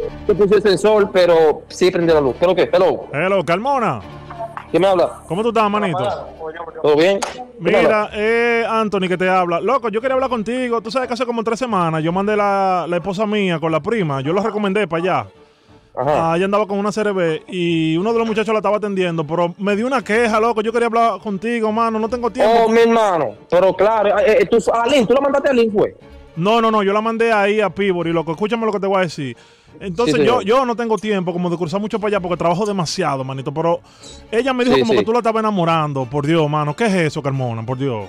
yo puse el sensor, pero sí prendió la luz. ¿Qué es lo que? Hello. Hello, Carmona. ¿Quién me habla? ¿Cómo tú estás, manito? ¿Todo bien? Mira, Anthony que te habla. Loco, yo quería hablar contigo. Tú sabes que hace como 3 semanas yo mandé la esposa mía con la prima. Yo lo recomendé para allá. Ajá. Ella andaba con una CRB y uno de los muchachos la estaba atendiendo, pero me dio una queja, loco. Yo quería hablar contigo, mano. No tengo tiempo. Oh, mi hermano. Pero claro, ¿tú la mandaste a Link, fue? No, yo la mandé ahí a Pibori, loco. Escúchame lo que te voy a decir. Entonces Sí, yo no tengo tiempo como de cruzar mucho para allá porque trabajo demasiado, manito. Pero ella me dijo como que tú la estabas enamorando. Por Dios, mano. ¿Qué es eso, Carmona? Por Dios.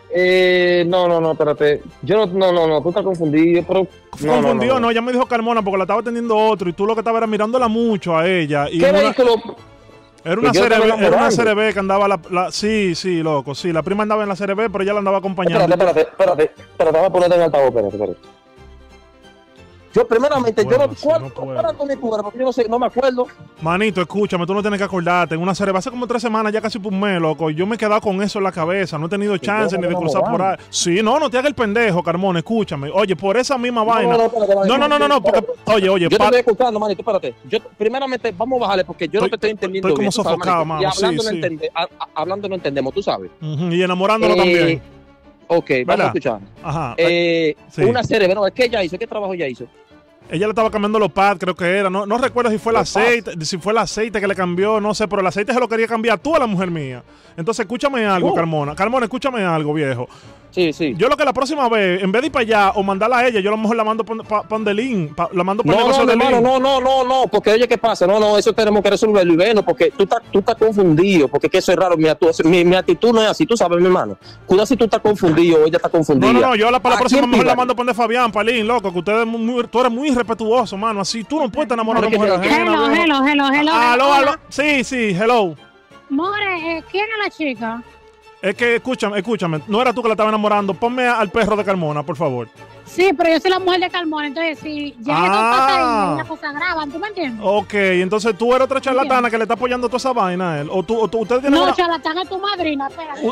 No, espérate. Yo no, tú estás confundido, pero... Confundido, no, ella me dijo Carmona porque la estaba atendiendo otro y tú lo que estabas era mirándola mucho a ella. Y ¿Qué vehículo? Era una CRB que andaba sí, loco, sí, la prima andaba en la CRB, pero ella la andaba acompañando. Espérate, voy a ponerte en altavoz, espérate. Yo primeramente, porque yo no sé, no me acuerdo. Manito, escúchame, tú no tienes que acordarte. En una CRB hace como 3 semanas, ya casi por un mes, loco. Yo me he quedado con eso en la cabeza. No he tenido chance ni de cruzar por ahí. Sí, no te hagas el pendejo, Carmona, escúchame. Oye, por esa misma vaina. No, porque, oye. Yo te estoy escuchando, manito, espérate. Primeramente, vamos a bajarle porque yo no te estoy entendiendo. Estoy como sofocado, mano. Y hablando no entendemos, tú sabes. Y enamorándolo también. Ok, vamos a escuchar. Ajá. Una CRB, no, ¿qué ella hizo? ¿Qué trabajo ella hizo? Ella le estaba cambiando los pads, creo que era. No recuerdo si fue el aceite que le cambió, no sé, pero el aceite se lo quería cambiar tú a la mujer mía. Entonces, escúchame algo, Carmona. Carmona, escúchame algo, viejo. Sí. Yo lo que la próxima vez, en vez de ir para allá o mandarla a ella, yo a lo mejor la mando para Delín. La mando para el negocio de Delín. No, porque oye, ¿qué pasa? No, eso tenemos que resolverlo, y bueno, porque tú estás confundido, porque que eso es raro. Mi actitud no es así, tú sabes, mi hermano. Cuidado si tú estás confundido o ella está confundida. No, yo para la próxima mejor la mando para Fabián, para Delín, loco, que tú eres muy irrespetuoso, mano. Así tú no puedes enamorar a una mujer ajena. Hello. Sí, hello. More, ¿quién es la chica? Es que, escúchame, no era tú que la estabas enamorando. Ponme al perro de Carmona, por favor. Sí, pero yo soy la mujer de Carmona, entonces si ya esto pasa ahí, una cosa grave, ¿tú me entiendes? Ok, entonces tú eres otra charlatana que le está apoyando toda esa vaina a él. Ustedes tienen no, charlatana es tu madrina, espérate.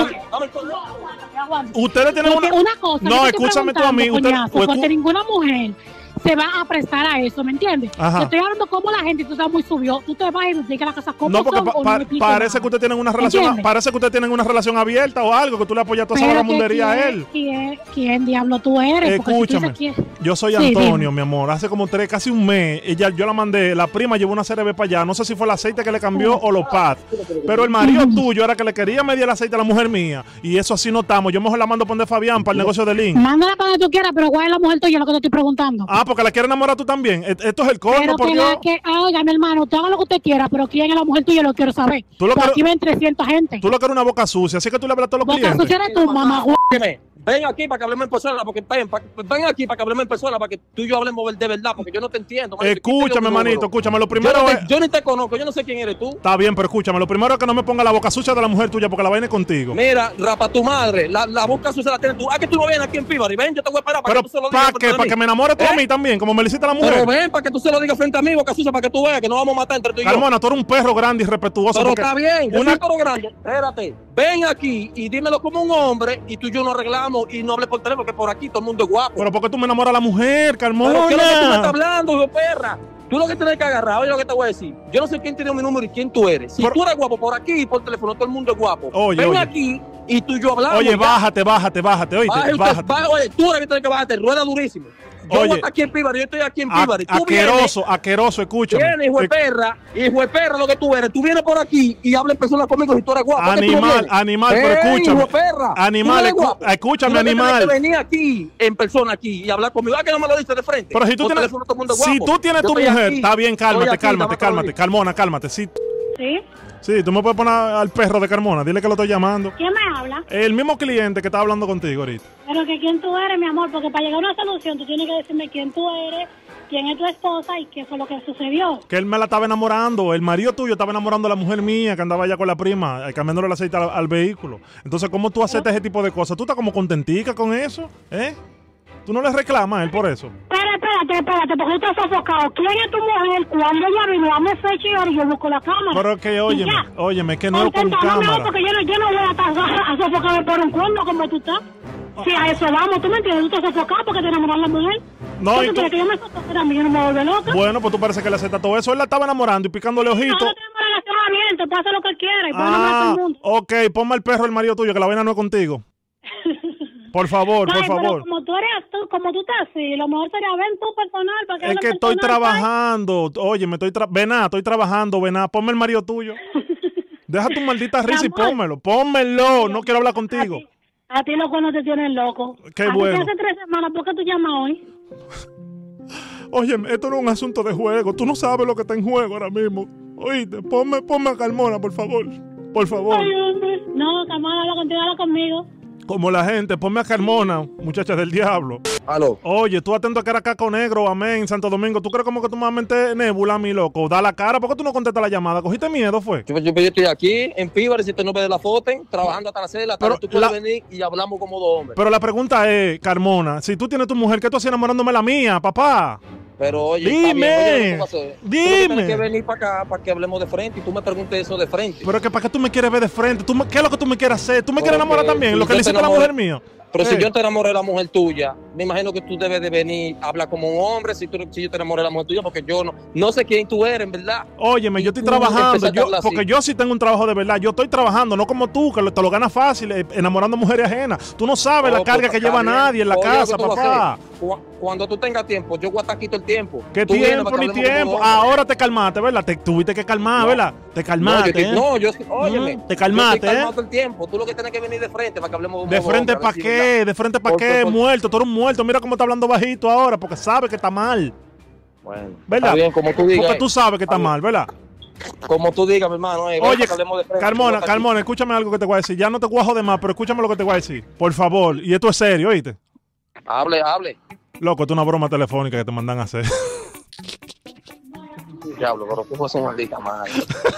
Ustedes tienen una cosa. No, escúchame tú a mí. Porque ninguna mujer se va a prestar a eso, ¿me entiendes? Te estoy hablando como la gente, tú estás muy subió, tú te vas y me explicas las cosas como no, porque parece que ustedes tienen una relación, parece que ustedes tienen una relación abierta o algo, que tú le apoyas toda esa vagabundería a él. ¿Quién diablo tú eres? Escúchame, yo soy Antonio, mi amor, hace como casi un mes, yo la mandé, la prima llevó una CRB para allá, no sé si fue el aceite que le cambió o los pads, pero el marido tuyo era que le quería medir el aceite a la mujer mía, y eso así no estamos, yo mejor la mando a poner Fabián para el negocio de Link. Mándala para donde tú quieras, pero ¿cuál es la mujer tuya? Lo que te estoy preguntando. Porque la quiere enamorar tú también. Esto es el colmo, por Dios. Oiga, mi hermano, usted haga lo que usted quiera, pero quién es la mujer tuya, lo quiero saber. Aquí ven 300 gente. Tú lo que eres una boca sucia, así que tú le hablas a todos los clientes. Boca sucia eres tú, mamá. Ven aquí para que hablemos en persona, ven aquí para que hablemos en persona, para que tú y yo hablemos de verdad, porque yo no te entiendo. Escúchame, manito, escúchame. Lo primero yo ni te conozco, yo no sé quién eres tú. Está bien, pero escúchame. Lo primero es que no me ponga la boca sucia de la mujer tuya, porque la vaina es contigo. Mira, rapa tu madre, la boca sucia la tienes tú. Que tú no vienes aquí en Pibari, ven, yo te voy a parar para que tú se lo digas. ¿Para que me enamores tú a mí también, como me lo hiciste a la mujer? Pero ven, para que tú se lo digas frente a mí, boca sucia, para que tú veas que no vamos a matar entre tú y yo. Carmona, tú eres un perro grande y respetuoso. Pero está bien, yo soy un perro grande. Espérate, ven aquí y dímelo como un hombre y tú y yo nos arreglamos y no hables por teléfono, que por aquí todo el mundo es guapo. Pero ¿por qué tú me enamoras a la mujer, Carmona? ¿Pero qué es lo que tú me estás hablando, hijo perra? Tú lo que tienes que agarrar, oye lo que te voy a decir. Yo no sé quién tiene mi número y quién tú eres. Si tú eres guapo por aquí y por teléfono, todo el mundo es guapo. Ven aquí y tú y yo hablamos. Oye, bájate, oíste, bájate. Oye, tú eres que tienes que bajarte, rueda durísimo. Yo voy aquí en Pibari, yo estoy aquí en Pibari. Asqueroso, escúchame. Viene, hijo de perra, lo que tú eres. Tú vienes por aquí y hablas en persona conmigo si tú eres guapo. Animal, pero escúchame. Hijo de perra. Animal, escúchame, animal. Tú venir aquí, en persona aquí, y hablar conmigo. Que no me lo dices de frente. Pero si tú tienes tu mujer, está bien, cálmate. Carmona, cálmate. ¿Sí? Sí, tú me puedes poner al perro de Carmona, dile que lo estoy llamando. ¿Quién me habla? El mismo cliente que está hablando contigo ahorita. Pero que quién tú eres, mi amor, porque para llegar a una solución tú tienes que decirme quién tú eres, quién es tu esposa y qué fue lo que sucedió. Que él me la estaba enamorando, el marido tuyo estaba enamorando a la mujer mía que andaba allá con la prima, cambiándole el aceite al vehículo. Entonces, ¿cómo tú aceptas ese tipo de cosas? ¿Tú estás como contentica con eso? ¿Tú no le reclamas a él por eso? Espérate, porque tú estás sofocado. ¿Quién es tu mujer? Cuando ella vino, dame fecha y hora y yo busco la cámara. Pero que, óyeme, que no es con cámara. No, porque yo no voy a estar a sofocarme por un cuerno como tú estás. Si a eso vamos, ¿tú me entiendes? Tú estás sofocado porque te enamoras la mujer. No, ¿Tú crees que yo me soltera a mí? Yo no me vuelvo loca. Bueno, pues tú parece que le aceptas todo eso. Él la estaba enamorando y picándole ojitos. No, tenemos relación abierta, puede hacer lo que quiera y puede enamorar a todo el mundo. Ok, ponme el perro el marido tuyo, que la vaina no es contigo. Por favor, por favor. Como tú estás así, lo mejor sería ver tu personal para que es que estoy trabajando. Oye, estoy trabajando, vená, ponme el marido tuyo. Deja tu maldita risa y pónmelo. No quiero hablar contigo. A ti los cuernos te tienen loco. Qué bueno. Hace 3 semanas, ¿por qué tú llamas hoy? Oye, esto no es un asunto de juego. Tú no sabes lo que está en juego ahora mismo. Oíste, ponme a Carmona, por favor. Por favor. Ay, hombre. No, Carmona, habla contigo, habla conmigo. Como la gente, ponme a Carmona, muchacha del diablo. Aló. Oye, tú atento a que era Caco Negro, amén, Santo Domingo. ¿Tú crees como que tú me vas a meter nébula a mi loco? Da la cara, ¿por qué tú no contestas la llamada? ¿Cogiste miedo, fue? Yo estoy aquí, en Píbar, si te no ves la foto, trabajando hasta las 6 de la tarde. Tú puedes venir y hablamos como 2 hombres. Pero la pregunta es, Carmona, si tú tienes tu mujer, ¿qué tú haces enamorándome de la mía, papá? Pero oye, dime. Tú tienes que venir para acá para que hablemos de frente y tú me preguntes eso de frente. Pero que para qué tú me quieres ver de frente. ¿Qué es lo que tú me quieres hacer? ¿Tú me quieres enamorar también? Lo que le hiciste a la mujer mía. Pero si yo te enamoré de la mujer tuya, me imagino que tú debes de venir a hablar como un hombre si yo te enamoré de la mujer tuya, porque yo no sé quién tú eres, en verdad. Óyeme, yo estoy trabajando, porque yo sí tengo un trabajo de verdad. Yo estoy trabajando, no como tú, que te lo ganas fácil, enamorando mujeres ajenas. Tú no sabes la carga que lleva nadie en la casa, papá. Cuando tú tengas tiempo, yo voy a estar aquí todo el tiempo. ¿Qué tiempo ni tiempo? Ahora te calmaste, ¿verdad? Te tuviste que calmar, ¿verdad? Te calmaste, óyeme. Te calmaste, yo estoy calmado todo el tiempo. Tú lo que tienes que venir de frente para que hablemos de frente para qué. ¿De frente para qué? Muerto, tú eres un muerto. Mira cómo está hablando bajito ahora, porque sabe que está mal. Bueno, ¿verdad? Está bien, como tú digas. Porque tú sabes que está mal, ¿verdad? Como tú digas, mi hermano. Oye, Carmona, escúchame algo que te voy a decir. Ya no te voy a joder más, pero escúchame lo que te voy a decir. Por favor, y esto es serio, ¿oíste? Hable. Loco, esto es una broma telefónica que te mandan a hacer. Diablo, pero tú fuiste una maldita madre.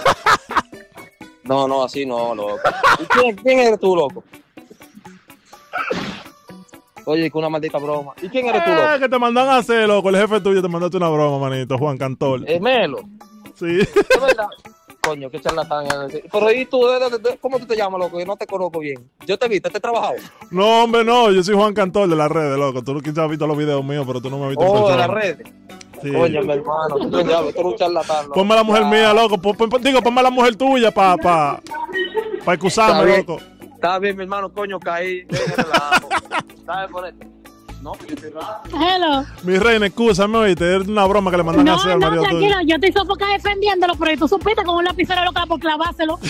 No, así no, loco. ¿Y quién eres tú, loco? Oye, que una maldita broma. ¿Y quién eres tú, loco? Que te mandan a hacer, loco. El jefe tuyo te mandaste una broma, manito, Juan Cantor. Melo. Sí. Es verdad. Coño, qué charlatán. Pero ¿y tú? ¿Cómo tú te llamas, loco? Yo no te conozco bien. Yo te vi, te he trabajado. No, hombre, no. Yo soy Juan Cantor de las redes, loco. Tú quizás has visto los videos míos, pero tú no me has visto en persona. De las redes. Sí. Oye, mi hermano, tú eres un charlatán. Loco. Ponme a la mujer mía, loco. Ponme a la mujer tuya para excusarme, loco. Está bien, mi hermano, coño, caí. ¿Sabes por esto? No, hello. Mi reina, excúsame, oíste, es una broma que le mandan a hacer al marido tranquilo, yo estoy sofocada defendiéndolo, pero tú supiste con un lapicero loca por clavárselo.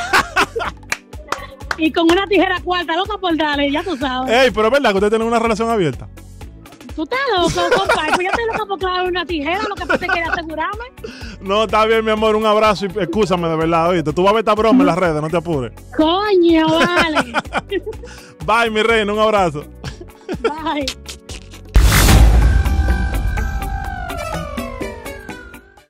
Y con una tijera cuarta loca por darle, ya tú sabes. Ey, pero es verdad que ustedes tienen una relación abierta. Tú estás loco, compadre, pues yo estoy loca por clavar una tijera, lo que pensé que era asegurarme. No, está bien, mi amor, un abrazo y excúsame de verdad, oíste. Tú vas a ver esta broma en las redes, no te apures. Coño, vale. Bye, mi reina, un abrazo. Bye.